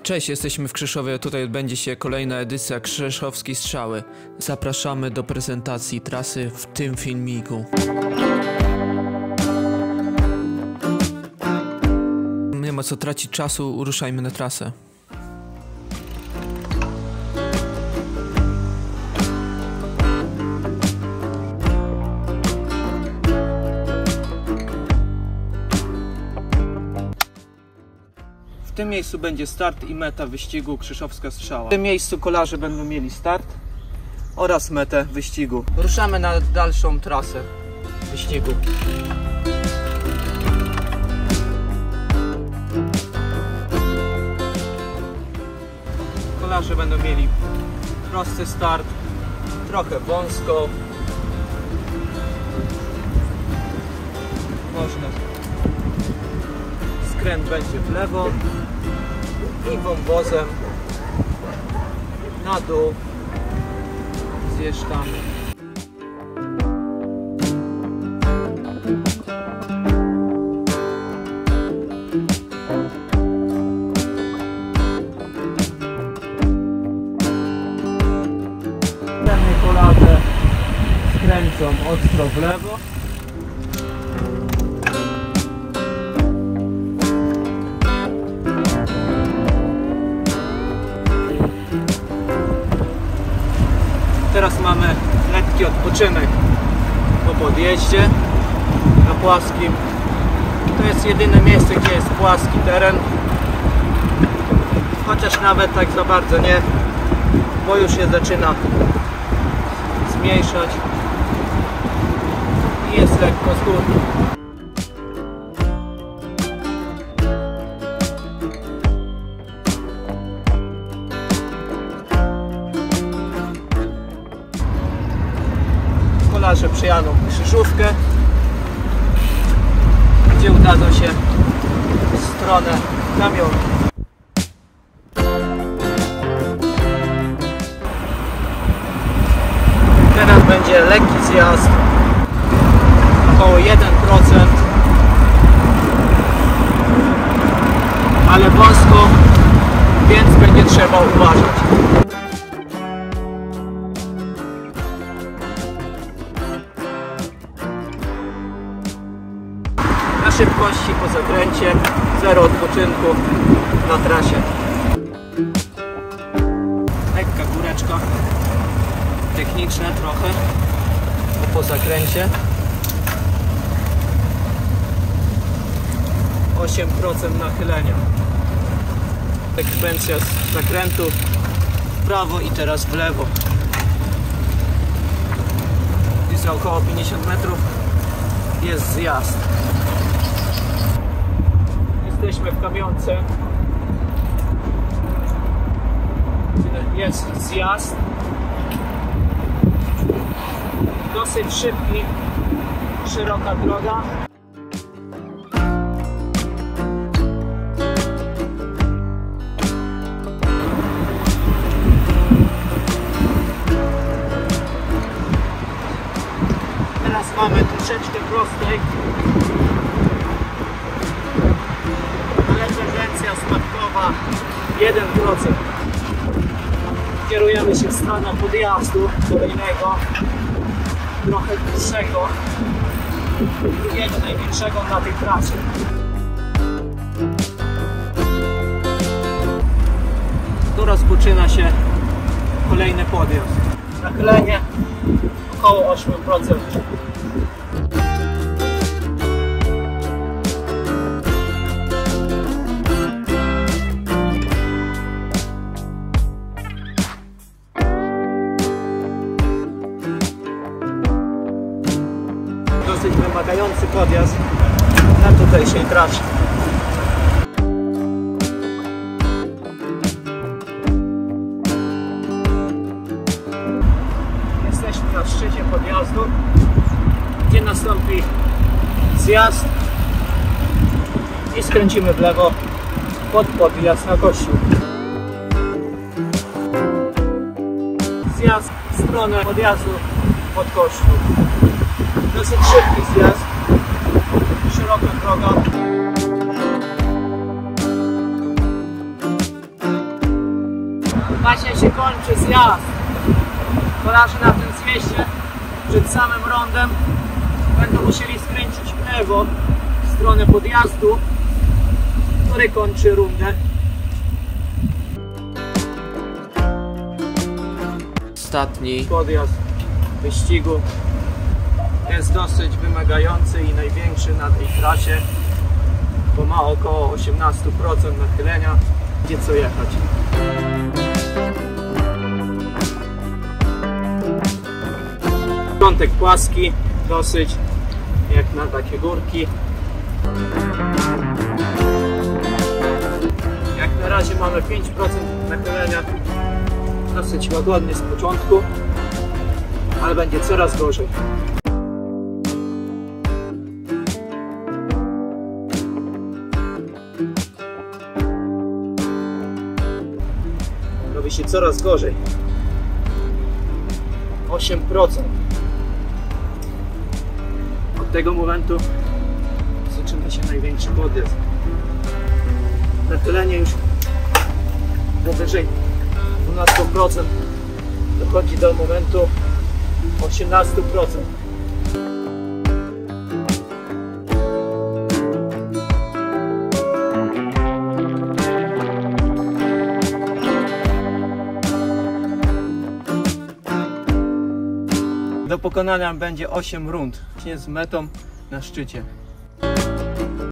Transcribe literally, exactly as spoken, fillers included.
Cześć, jesteśmy w Krzeszowie, tutaj odbędzie się kolejna edycja Krzeszowskiej Strzały. Zapraszamy do prezentacji trasy w tym filmiku. Nie ma co tracić czasu, ruszajmy na trasę. W tym miejscu będzie start i meta wyścigu Krzeszowska Strzała. W tym miejscu kolarze będą mieli start oraz metę wyścigu. Ruszamy na dalszą trasę wyścigu. Kolarze będą mieli prosty start, trochę wąsko. Można. Skręt będzie w lewo i wąwozem na dół zjeżdżamy. Następnie kolarze skręcą ostro w lewo. Teraz mamy lekki odpoczynek po podjeździe na płaskim. To jest jedyne miejsce, gdzie jest płaski teren. Chociaż nawet tak za bardzo nie, bo już się zaczyna zmniejszać i jest lekko z góry. Kolarze przyjadą w krzyżówkę, gdzie udadzą się w stronę kamionu. Teraz będzie lekki zjazd, około jeden procent, ale wąsko, więc będzie trzeba uważać. Na szybkości po zakręcie, zero odpoczynku na trasie. Lekka góreczka, techniczne trochę po zakręcie. osiem procent nachylenia. Frekwencja z zakrętu w prawo i teraz w lewo. I za około pięćdziesiąt metrów jest zjazd. Jesteśmy w kamionce. Jest zjazd. Dosyć szybki, szeroka droga. Teraz mamy troszeczkę prostej. Tendencja spadkowa jeden procent. Kierujemy się w stronę podjazdu kolejnego, trochę dłuższego, drugiego największego na tej trasie. Tu rozpoczyna się kolejny podjazd. Nachylenie około osiem procent. Dosyć wymagający podjazd na tutejszej trasie. Jesteśmy na szczycie podjazdu, gdzie nastąpi zjazd i skręcimy w lewo pod podjazd na kościół. Zjazd w stronę podjazdu pod kościół. Dosyć szybki zjazd, szeroka droga. Właśnie się kończy zjazd. Kolarze na tym zjeździe przed samym rondem będą musieli skręcić w lewo w stronę podjazdu, który kończy rundę. Ostatni podjazd wyścigu jest dosyć wymagający i największy na tej trasie, bo ma około osiemnaście procent nachylenia, gdzie co jechać. Początek płaski, dosyć jak na takie górki. Jak na razie mamy pięć procent nachylenia, dosyć łagodnie z początku, ale będzie coraz gorzej. Robi się coraz gorzej. osiem procent. Od tego momentu zaczyna się największy podjazd. Nachylenie już powyżej dwanaście procent dochodzi do momentu osiemnaście procent. Do pokonania będzie osiem rund, z metą na szczycie.